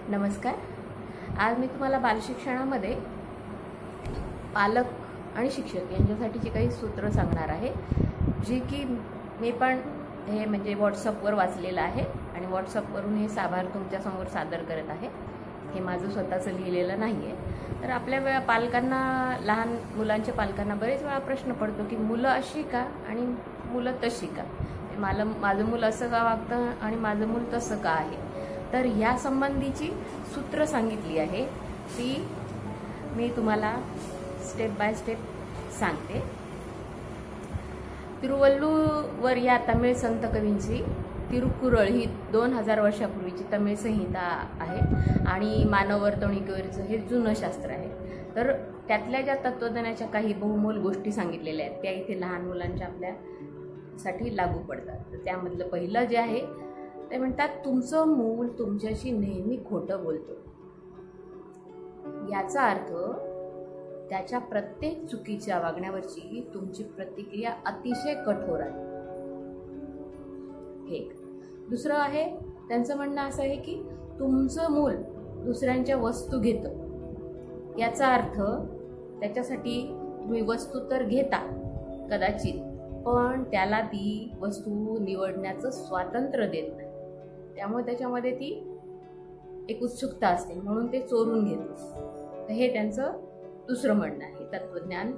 नमस्कार. आज मी तुम्हाला बालशिक्षणामध्ये पालक आणि शिक्षक यांच्यासाठीची काही सूत्र सांगणार आहे, जी की मी पण हे म्हणजे व्हॉट्सअपवर वाचलेलं आहे आणि व्हॉट्सअपवरून हे साभार तुमच्यासमोर सादर करत आहे. हे माझं स्वतःचं लिहिलेलं नाही आहे. तर आपल्या पालकांना, लहान मुलांच्या पालकांना बरेच वेळा प्रश्न पडतो की मुलं अशी का आणि मुलं तशी का, माझं मूल असं का वागतं आणि माझं मूल तसं का आहे. तर ह्या संबंधीची सूत्र सांगितली आहे, ती मी तुम्हाला स्टेप बाय स्टेप सांगते. तिरुवल्लुवर या तमिळ संत कवींची तिरुकुरळ ही 2000 वर्षापूर्वीची तमिळ संहिता आहे आणि मानव वर्तणुकीवरचं हे जुनं शास्त्र आहे. तर त्यातल्या ज्या तत्वज्ञानाच्या काही बहुमोल गोष्टी सांगितलेल्या आहेत त्या इथे लहान मुलांच्या आपल्यासाठी लागू पडतात. तर त्यामधलं पहिलं जे आहे ते म्हणतात, तुमचं मूल तुमच्याशी नेहमी खोटं बोलतो. याचा अर्थ त्याच्या प्रत्येक चुकीच्या वागण्यावरची तुमची प्रतिक्रिया अतिशय कठोर आहे. हे एक. दुसरं आहे, त्यांचं म्हणणं असं आहे की तुमचं मूल दुसऱ्यांच्या वस्तू घेतं. याचा अर्थ त्याच्यासाठी तुम्ही वस्तू तर घेता कदाचित, पण त्याला ती वस्तू निवडण्याचं स्वातंत्र्य देत नाही. त्यामुळे त्याच्यामध्ये ती एक उत्सुकता असते, म्हणून ते चोरून घेतो. तर हे त्यांचं दुसरं म्हणणं आहे, तत्वज्ञान.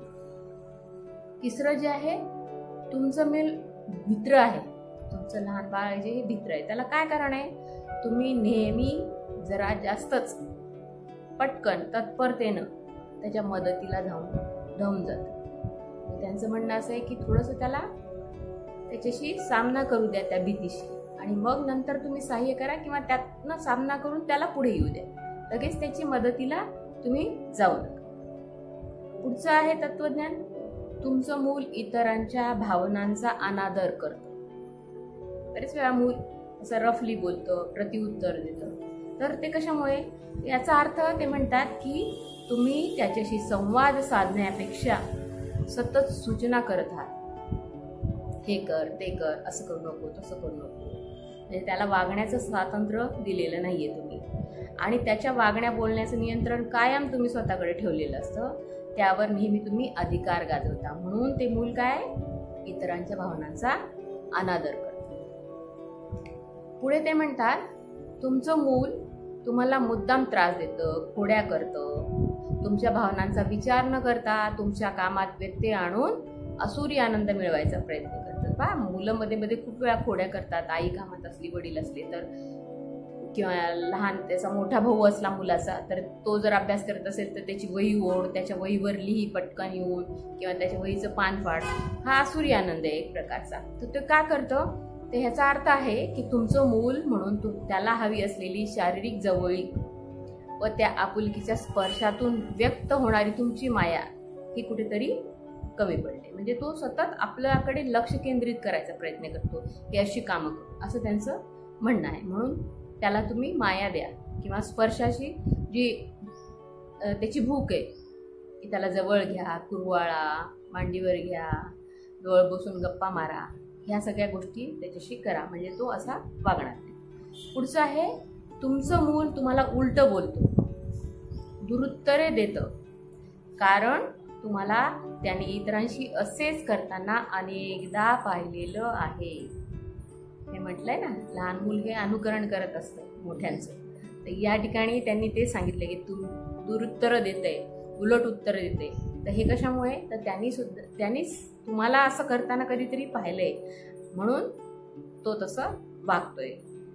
तिसरं जे आहे, तुमचं मूल भित्र आहे. तुमचं लहान बाळ जे हे भित्र आहे, त्याला काय कारण आहे, तुम्ही नेहमी जरा जास्तच पटकन तत्परतेनं त्याच्या मदतीला धावून जातं. त्यांचं म्हणणं असं आहे की थोडंसं त्याला त्याच्याशी सामना करू द्या, त्या भीतीशी, आणि मग नंतर तुम्ही सहाय्य करा किंवा त्यातनं सामना करून त्याला पुढे येऊ द्या. लगेच त्याची मदतीला तुम्ही जाऊ नका. पुढचं आहे तत्वज्ञान, तुमचं मूल इतरांच्या भावनांचा अनादर करतं. बरेच वेळा मूल असं रफली बोलतं, प्रतिउत्तर देतं. तर ते कशामुळे, याचा अर्थ ते म्हणतात की तुम्ही त्याच्याशी संवाद साधण्यापेक्षा सतत सूचना करत आहात. हे कर, ते कर, असं करू नको, तसं करू नको. म्हणजे त्याला वागण्याचं स्वातंत्र्य दिलेलं नाहीये तुम्ही, आणि त्याच्या वागण्या बोलण्याचं नियंत्रण कायम तुम्ही स्वतःकडे ठेवलेलं असतं. त्यावर नेहमी तुम्ही अधिकार गाजवता, म्हणून ते मूल काय, इतरांच्या भावनांचा अनादर करतं. पुढे ते म्हणतात, तुमचं मूल तुम्हाला मुद्दाम त्रास देतं, खोड्या करतं, तुमच्या भावनांचा विचार न करता तुमच्या कामात व्यत्यय आणून असुरी आनंद मिळवायचा प्रयत्न करतात. पहा, मुलं मध्ये मध्ये खूप वेळा खोड्या करतात. आई कामात असली, वडील असले तर, किंवा लहान त्याचा मोठा भाऊ असला मुलाचा, तर तो जर अभ्यास करत असेल तर त्याची वही ओढ, त्याच्या वहीवर लिही पटकन येऊन, किंवा त्याच्या वहीचं पान फाड. हा असुरी आनंद आहे एक प्रकारचा. तर ते काय करतं, तर ह्याचा अर्थ आहे की तुमचं मूल म्हणून त्याला हवी असलेली शारीरिक जवळीक व त्या आपुलकीच्या स्पर्शातून व्यक्त होणारी तुमची माया ही कुठेतरी कमी पडते. म्हणजे तो सतत आपल्याकडे लक्ष केंद्रित करायचा प्रयत्न करतो, की अशी कामं करू, असं त्यांचं म्हणणं आहे. म्हणून त्याला तुम्ही माया द्या, किंवा स्पर्शाची जी त्याची भूक आहे की त्याला जवळ घ्या, कुरवाळा, मांडीवर घ्या, जवळ बसून गप्पा मारा, ह्या सगळ्या गोष्टी त्याच्याशी करा, म्हणजे तो असा वागणार नाही. पुढचं आहे, तुमचं मूल तुम्हाला उलटं बोलतो, दुरुत्तरे देतं, कारण तुम्हाला त्याने इतरांशी असेच करताना अनेकदा पाहिलेलं आहे. हे म्हटलंय ना, लहान मूल हे अनुकरण करत असतं मोठ्यांचं. तर या ठिकाणी त्यांनी ते सांगितलं की तू दुरुत्तरं देते, उलट उत्तर देते. तर हे कशामुळे, तर त्यांनीच तुम्हाला असं करताना कधीतरी पाहिलंय, म्हणून तो तसं वागतोय.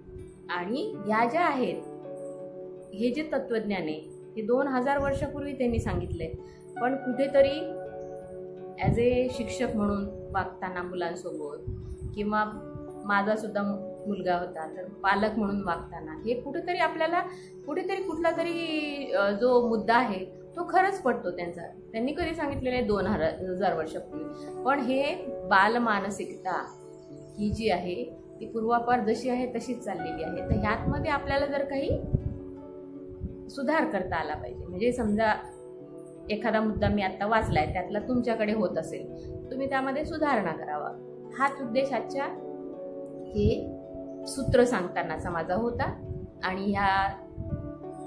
आणि या ज्या आहेत, हे जे तत्वज्ञान आहे हे 2000 वर्षापूर्वी त्यांनी सांगितलंय, पण कुठेतरी ॲज ए शिक्षक म्हणून वागताना मुलांसोबत, किंवा माझा सुद्धा मुलगा होता तर पालक म्हणून वागताना, हे कुठेतरी आपल्याला कुठला तरी जो मुद्दा आहे तो खरंच पडतो त्यांचा. त्यांनी कधी सांगितलेलं आहे 2000 वर्षापूर्वी, पण हे बालमानसिकता ही जी आहे ती पूर्वापार जशी आहे तशीच चाललेली आहे. तर ह्यातमध्ये आपल्याला जर काही सुधार करता आला पाहिजे. म्हणजे समजा एखादा मुद्दा मी आता वाचलाय, त्यातला तुमच्याकडे होत असेल, तुम्ही त्यामध्ये सुधारणा करावा, हाच उद्देश आजच्या हे सूत्र सांगतानाचा माझा होता. आणि ह्या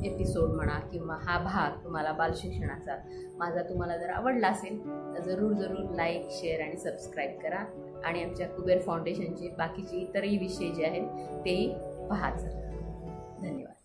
एपिसोड म्हणा किंवा हा भाग तुम्हाला बालशिक्षणाचा माझा तुम्हाला जर आवडला असेल तर जरूर लाईक, शेअर आणि सबस्क्राईब करा आणि आमच्या कुबेर फाउंडेशनचे बाकीचे इतरही विषय जे आहेत तेही पाहत जा. धन्यवाद.